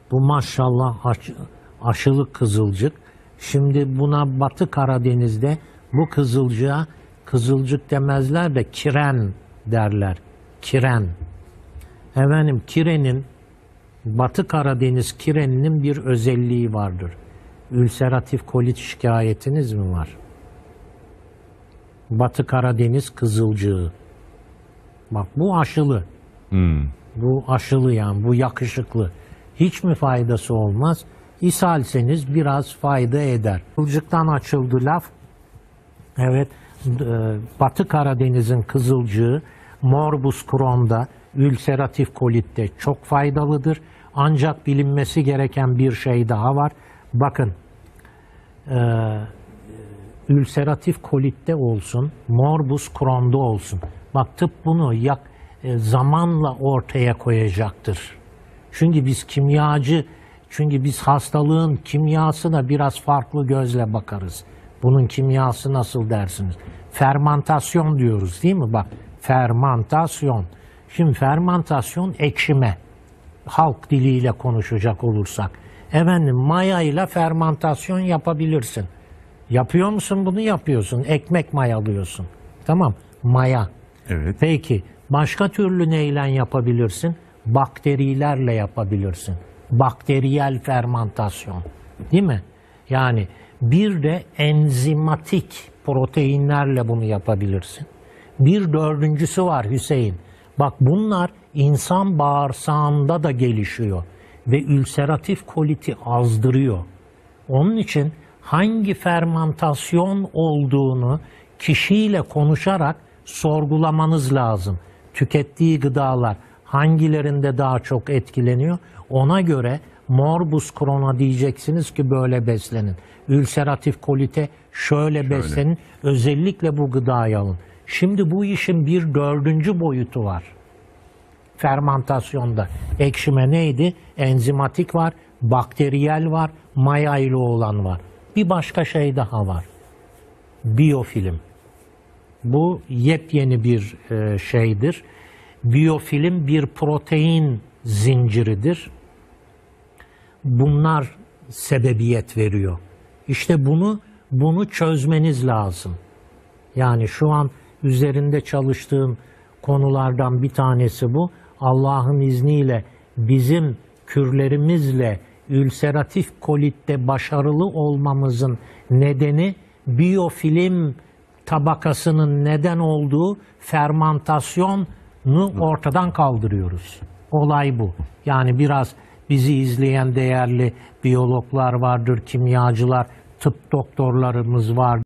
Bu maşallah aşılı kızılcık. Şimdi buna Batı Karadeniz'de bu kızılcığa kızılcık demezler de kiren derler. Kiren. Efendim kirenin, Batı Karadeniz kireninin bir özelliği vardır. Ülseratif kolit şikayetiniz mi var? Batı Karadeniz kızılcığı. Bak bu aşılı. Bu aşılı yani, bu yakışıklı. Hiç mi faydası olmaz? İshalseniz biraz fayda eder. Kızılcıktan açıldı laf. Evet, Batı Karadeniz'in kızılcığı morbus Crohn'da, ülseratif kolitte çok faydalıdır. Ancak bilinmesi gereken bir şey daha var. Bakın, ülseratif kolitte olsun, morbus Crohn'da olsun. Bak tıp bunu zamanla ortaya koyacaktır. Çünkü biz hastalığın kimyasına biraz farklı gözle bakarız. Bunun kimyası nasıl dersiniz? Fermantasyon diyoruz değil mi? Bak, fermantasyon. Şimdi fermantasyon ekşime. Halk diliyle konuşacak olursak. Efendim maya ile fermantasyon yapabilirsin. Yapıyor musun bunu? Yapıyorsun. Ekmek mayalıyorsun. Tamam. Maya. Evet. Peki başka türlü neyle yapabilirsin? Bakterilerle yapabilirsin. Bakteriyel fermantasyon. Değil mi? Yani bir de enzimatik proteinlerle bunu yapabilirsin. Bir dördüncüsü var Hüseyin. Bak bunlar insan bağırsağında da gelişiyor ve ülseratif koliti azdırıyor. Onun için hangi fermantasyon olduğunu kişiyle konuşarak sorgulamanız lazım. Tükettiği gıdalar hangilerinde daha çok etkileniyor? Ona göre morbus Crohn'a diyeceksiniz ki böyle beslenin. Ülseratif kolite şöyle beslenin. Özellikle bu gıdayı alın. Şimdi bu işin bir dördüncü boyutu var. Fermantasyonda ekşime neydi? Enzimatik var, bakteriyel var, maya ile olan var. Bir başka şey daha var. Biyofilm. Bu yepyeni bir şeydir. Biyofilm bir protein zinciridir. Bunlar sebebiyet veriyor. İşte bunu çözmeniz lazım. Yani şu an üzerinde çalıştığım konulardan bir tanesi bu. Allah'ın izniyle bizim kürlerimizle ülseratif kolitte başarılı olmamızın nedeni biyofilm tabakasının neden olduğu fermantasyonu ortadan kaldırıyoruz. Olay bu. Yani biraz bizi izleyen değerli biyologlar vardır, kimyacılar, tıp doktorlarımız var.